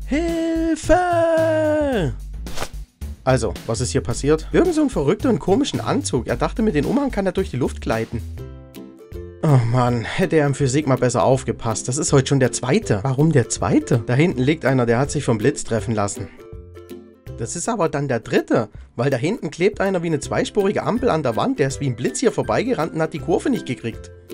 Hilfe! Also, was ist hier passiert? Irgend so ein Verrückter in komischen Anzug. Er dachte, mit dem Umhang kann er durch die Luft gleiten. Oh Mann, hätte er im Physik mal besser aufgepasst. Das ist heute schon der zweite. Warum der zweite? Da hinten liegt einer, der hat sich vom Blitz treffen lassen. Das ist aber dann der dritte, weil da hinten klebt einer wie eine zweispurige Ampel an der Wand. Der ist wie ein Blitz hier vorbeigerannt und hat die Kurve nicht gekriegt.